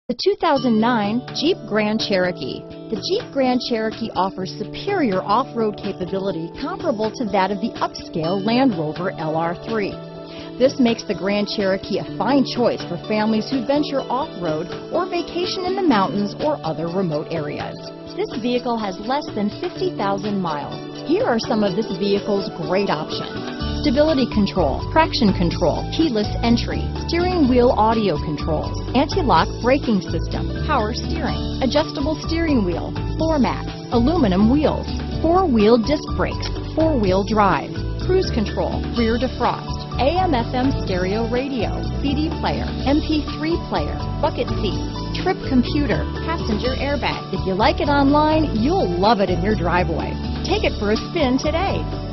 The 2009 Jeep Grand Cherokee. The Jeep Grand Cherokee offers superior off-road capability comparable to that of the upscale Land Rover LR3. This makes the Grand Cherokee a fine choice for families who venture off-road or vacation in the mountains or other remote areas. This vehicle has less than 50,000 miles. Here are some of this vehicle's great options: stability control, traction control, keyless entry, steering wheel audio controls, anti-lock braking system, power steering, adjustable steering wheel, floor mats, aluminum wheels, four-wheel disc brakes, four-wheel drive, cruise control, rear defrost, AM/FM stereo radio, CD player, MP3 player, bucket seats, trip computer, passenger airbag. If you like it online, you'll love it in your driveway. Take it for a spin today.